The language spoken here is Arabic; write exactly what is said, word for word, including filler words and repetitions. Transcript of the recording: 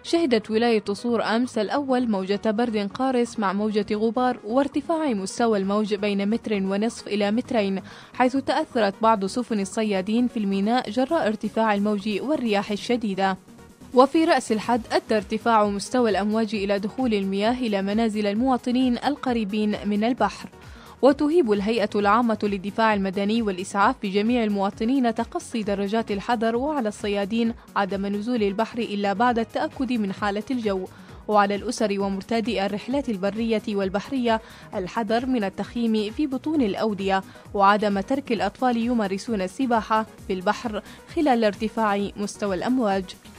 شهدت ولاية صور أمس الأول موجة برد قارس مع موجة غبار وارتفاع مستوى الموج بين متر ونصف إلى مترين، حيث تأثرت بعض سفن الصيادين في الميناء جراء ارتفاع الموج والرياح الشديدة. وفي رأس الحد أدى ارتفاع مستوى الأمواج إلى دخول المياه إلى منازل المواطنين القريبين من البحر. وتهيب الهيئة العامة للدفاع المدني والإسعاف بجميع المواطنين تقصي درجات الحذر، وعلى الصيادين عدم نزول البحر إلا بعد التأكد من حالة الجو، وعلى الأسر ومرتادي الرحلات البرية والبحرية الحذر من التخييم في بطون الأودية، وعدم ترك الأطفال يمارسون السباحة في البحر خلال ارتفاع مستوى الأمواج.